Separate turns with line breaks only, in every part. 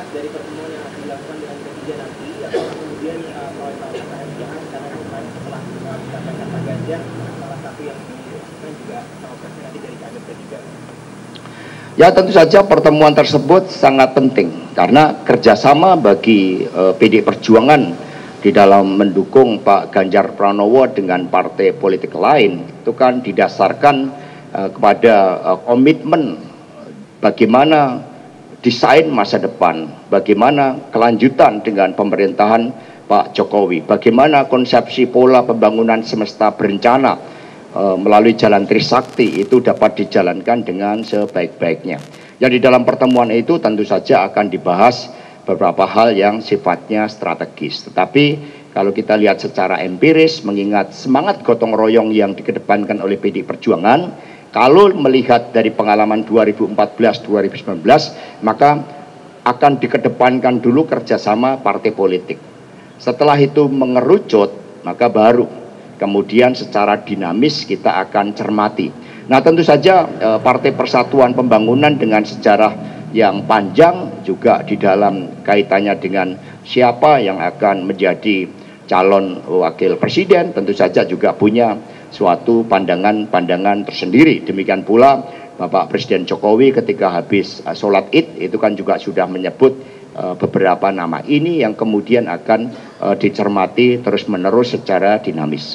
Mas dari pertemuan yang akan dilakukan dengan Presiden nanti, atau kemudian proyek jangan karena kemarin setelah disampaikan Pak Ganjar, salah satu yang dilakukan juga cawapres nanti dari kader P3.
Ya tentu saja pertemuan tersebut sangat penting karena kerjasama bagi PD Perjuangan di dalam mendukung Pak Ganjar Pranowo dengan partai politik lain itu kan didasarkan kepada komitmen bagaimana desain masa depan, bagaimana kelanjutan dengan pemerintahan Pak Jokowi, bagaimana konsepsi pola pembangunan semesta berencana melalui jalan Trisakti itu dapat dijalankan dengan sebaik-baiknya. Yang di dalam pertemuan itu tentu saja akan dibahas beberapa hal yang sifatnya strategis. Tetapi kalau kita lihat secara empiris, mengingat semangat gotong royong yang dikedepankan oleh PD Perjuangan, kalau melihat dari pengalaman 2014-2019, maka akan dikedepankan dulu kerjasama partai politik. Setelah itu mengerucut, maka baru kemudian secara dinamis kita akan cermati. Nah tentu saja Partai Persatuan Pembangunan dengan sejarah yang panjang juga di dalam kaitannya dengan siapa yang akan menjadi calon wakil presiden tentu saja juga punya suatu pandangan-pandangan tersendiri. Demikian pula Bapak Presiden Jokowi ketika habis sholat Id itu kan juga sudah menyebut beberapa nama ini yang kemudian akan dicermati terus-menerus secara dinamis.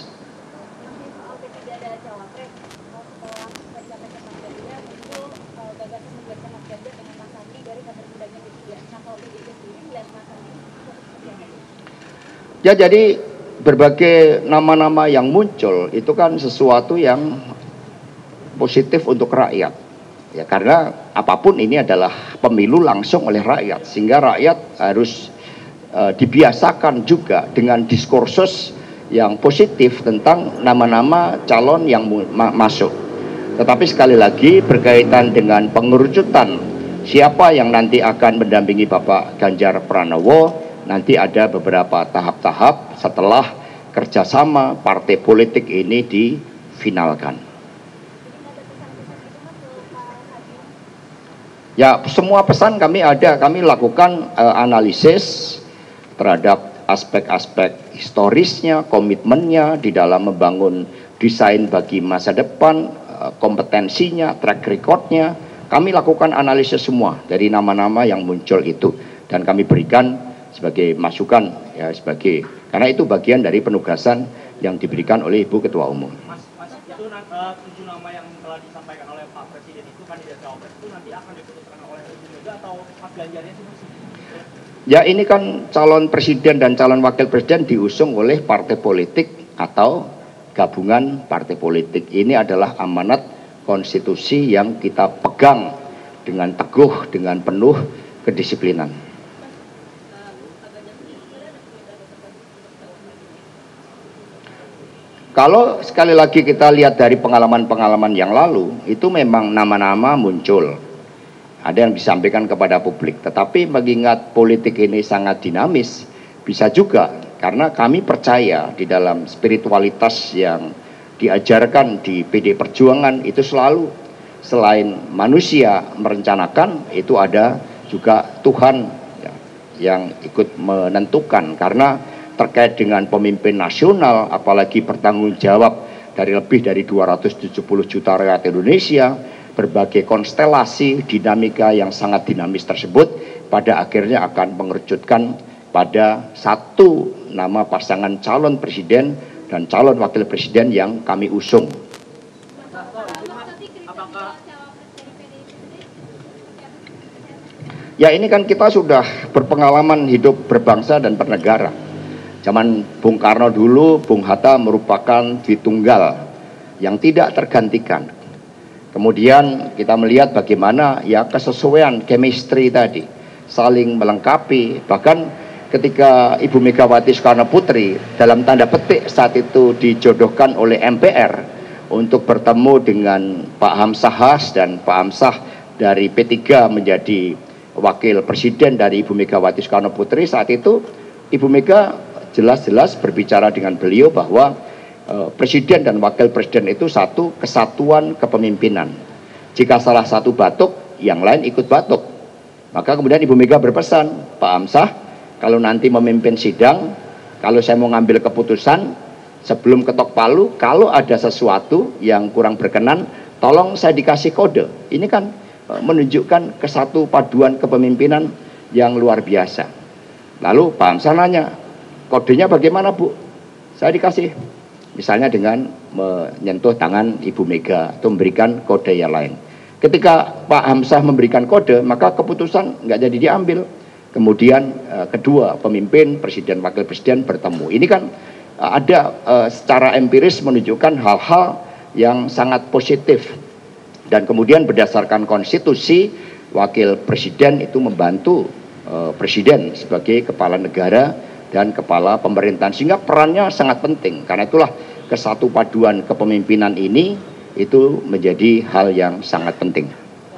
Ya jadi berbagai nama-nama yang muncul itu kan sesuatu yang positif untuk rakyat. Ya karena apapun ini adalah pemilu langsung oleh rakyat sehingga rakyat harus dibiasakan juga dengan diskursus yang positif tentang nama-nama calon yang masuk. Tetapi sekali lagi berkaitan dengan pengerucutan siapa yang nanti akan mendampingi Bapak Ganjar Pranowo, nanti ada beberapa tahap-tahap setelah kerjasama partai politik ini difinalkan. Ya semua pesan kami ada, kami lakukan analisis terhadap aspek-aspek historisnya, komitmennya di dalam membangun desain bagi masa depan, kompetensinya, track recordnya. Kami lakukan analisis semua dari nama-nama yang muncul itu dan kami berikan sebagai masukan ya karena itu bagian dari penugasan yang diberikan oleh Ibu Ketua Umum.
Mas itu 7 nama yang telah disampaikan oleh Pak Presiden itu kandidat cawapres itu nanti akan diputuskan oleh Ibu Mega atau Mas Ganjarnya sih Mas?
Ya ini kan calon presiden dan calon wakil presiden diusung oleh partai politik atau gabungan partai politik. Ini adalah amanat konstitusi yang kita pegang dengan teguh, dengan penuh kedisiplinan. Kalau sekali lagi kita lihat dari pengalaman-pengalaman yang lalu, itu memang nama-nama muncul. Ada yang disampaikan kepada publik. Tetapi mengingat politik ini sangat dinamis, bisa juga karena kami percaya di dalam spiritualitas yang diajarkan di PD Perjuangan itu selalu selain manusia merencanakan, itu ada juga Tuhan yang ikut menentukan karena terkait dengan pemimpin nasional, apalagi bertanggung jawab dari lebih dari 270 juta rakyat Indonesia, berbagai konstelasi dinamika yang sangat dinamis tersebut pada akhirnya akan mengerucutkan pada satu nama pasangan calon presiden dan calon wakil presiden yang kami usung. Ya ini kan kita sudah berpengalaman hidup berbangsa dan bernegara. Zaman Bung Karno dulu, Bung Hatta merupakan Dwitunggal yang tidak tergantikan. Kemudian kita melihat bagaimana ya kesesuaian chemistry tadi, saling melengkapi. Bahkan ketika Ibu Megawati Soekarno Putri dalam tanda petik saat itu dijodohkan oleh MPR untuk bertemu dengan Pak Hamsahas dan Pak Hamsah dari P3 menjadi wakil presiden dari Ibu Megawati Soekarno Putri, saat itu Ibu Mega jelas-jelas berbicara dengan beliau bahwa presiden dan wakil presiden itu satu kesatuan kepemimpinan. Jika salah satu batuk, yang lain ikut batuk. Maka kemudian Ibu Mega berpesan, Pak Hamzah, kalau nanti memimpin sidang, kalau saya mau ngambil keputusan, sebelum ketok palu, kalau ada sesuatu yang kurang berkenan, tolong saya dikasih kode. Ini kan menunjukkan kesatu paduan kepemimpinan yang luar biasa. Lalu Pak Hamzah nanya, kodenya bagaimana Bu? Saya dikasih, misalnya dengan menyentuh tangan Ibu Mega atau memberikan kode yang lain. Ketika Pak Hamzah memberikan kode, maka keputusan nggak jadi diambil. Kemudian kedua pemimpin, presiden, wakil presiden bertemu. Ini kan ada secara empiris menunjukkan hal-hal yang sangat positif. Dan kemudian berdasarkan konstitusi, wakil presiden itu membantu presiden sebagai kepala negara dan kepala pemerintahan. Sehingga perannya sangat penting. Karena itulah kesatu paduan kepemimpinan ini itu menjadi hal yang sangat penting.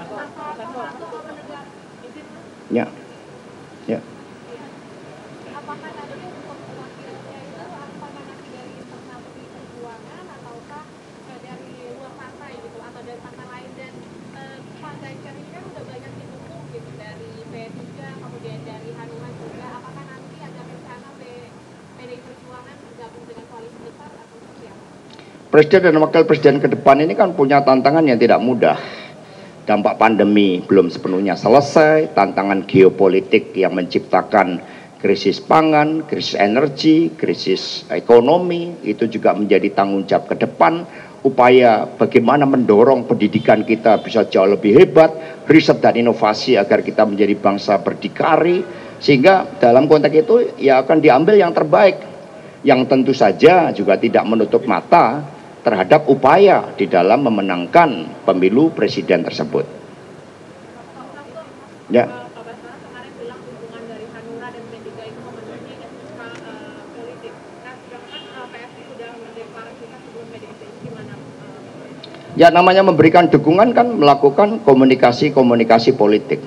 Ya, ya.
Apakah nanti untuk wakilnya itu apakah nanti dari internal PDI Perjuangan ataukah dari luar partai gitu atau dari partai lain, dan Pak Ganjar ini kan udah banyak didukung gitu dari P3 kemudian dari Hanura juga, apakah nanti ada rencana PDI Perjuangan bergabung dengan koalisi besar atau seperti apa?
Presiden dan wakil presiden ke depan ini kan punya tantangan yang tidak mudah. Dampak pandemi belum sepenuhnya selesai, tantangan geopolitik yang menciptakan krisis pangan, krisis energi, krisis ekonomi, itu juga menjadi tanggung jawab ke depan. Upaya bagaimana mendorong pendidikan kita bisa jauh lebih hebat, riset dan inovasi agar kita menjadi bangsa berdikari, sehingga dalam konteks itu ya akan diambil yang terbaik, yang tentu saja juga tidak menutup mata terhadap upaya di dalam memenangkan pemilu presiden tersebut. Ya.
Pak Basara kemarin bilang hubungan dari Hanura dan P3 itu memenuhi etika politik. Nah, sedangkan PSI sudah mendeklarasikan sebelum PDIP, gimana?
Ya, namanya memberikan dukungan kan melakukan komunikasi politik.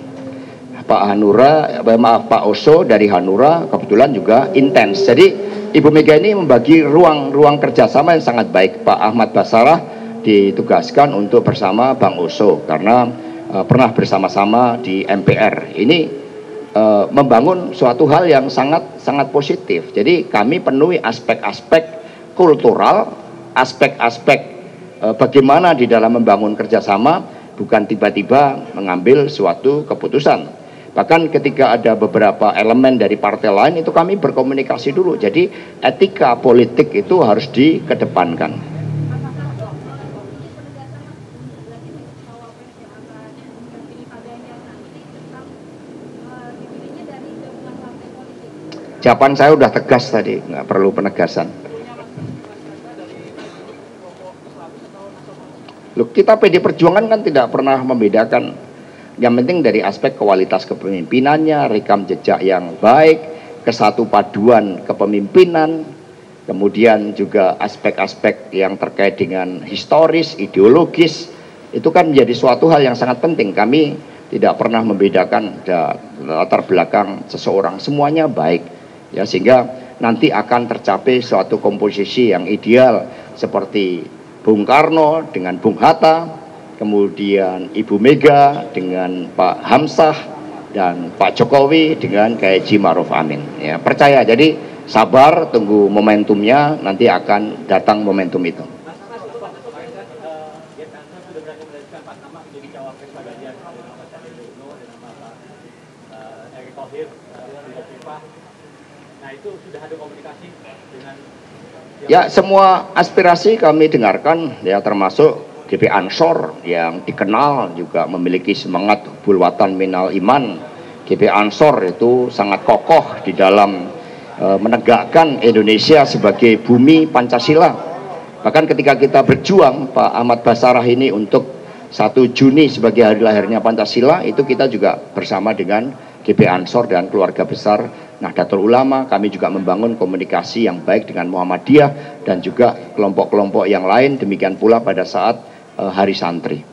Pak Oso dari Hanura kebetulan juga intens. Jadi Ibu Mega ini membagi ruang kerjasama yang sangat baik. Pak Ahmad Basarah ditugaskan untuk bersama Bang Oso karena pernah bersama-sama di MPR. Ini membangun suatu hal yang sangat positif. Jadi kami penuhi aspek-aspek kultural, aspek-aspek bagaimana di dalam membangun kerjasama, bukan tiba-tiba mengambil suatu keputusan. Bahkan ketika ada beberapa elemen dari partai lain itu kami berkomunikasi dulu. Jadi etika politik itu harus dikedepankan. Jawaban saya udah tegas tadi, nggak perlu penegasan. Loh, kita PD Perjuangan kan tidak pernah membedakan. Yang penting dari aspek kualitas kepemimpinannya, rekam jejak yang baik, kesatu paduan kepemimpinan, kemudian juga aspek-aspek yang terkait dengan historis, ideologis, itu kan menjadi suatu hal yang sangat penting. Kami tidak pernah membedakan latar belakang seseorang, semuanya baik, ya, sehingga nanti akan tercapai suatu komposisi yang ideal seperti Bung Karno dengan Bung Hatta, kemudian Ibu Mega dengan Pak Hamzah, dan Pak Jokowi dengan Kiai Haji Ma'ruf Amin. Ya, percaya, jadi sabar, tunggu momentumnya, nanti akan datang momentum itu. Ya, semua aspirasi kami dengarkan, ya, termasuk GP Ansor yang dikenal juga memiliki semangat bulwatan minal iman. GP Ansor itu sangat kokoh di dalam menegakkan Indonesia sebagai bumi Pancasila. Bahkan ketika kita berjuang, Pak Ahmad Basarah ini untuk 1 Juni sebagai hari lahirnya Pancasila, itu kita juga bersama dengan GP Ansor dan keluarga besar Nahdlatul Ulama. Kami juga membangun komunikasi yang baik dengan Muhammadiyah dan juga kelompok-kelompok yang lain, demikian pula pada saat Hari Santri.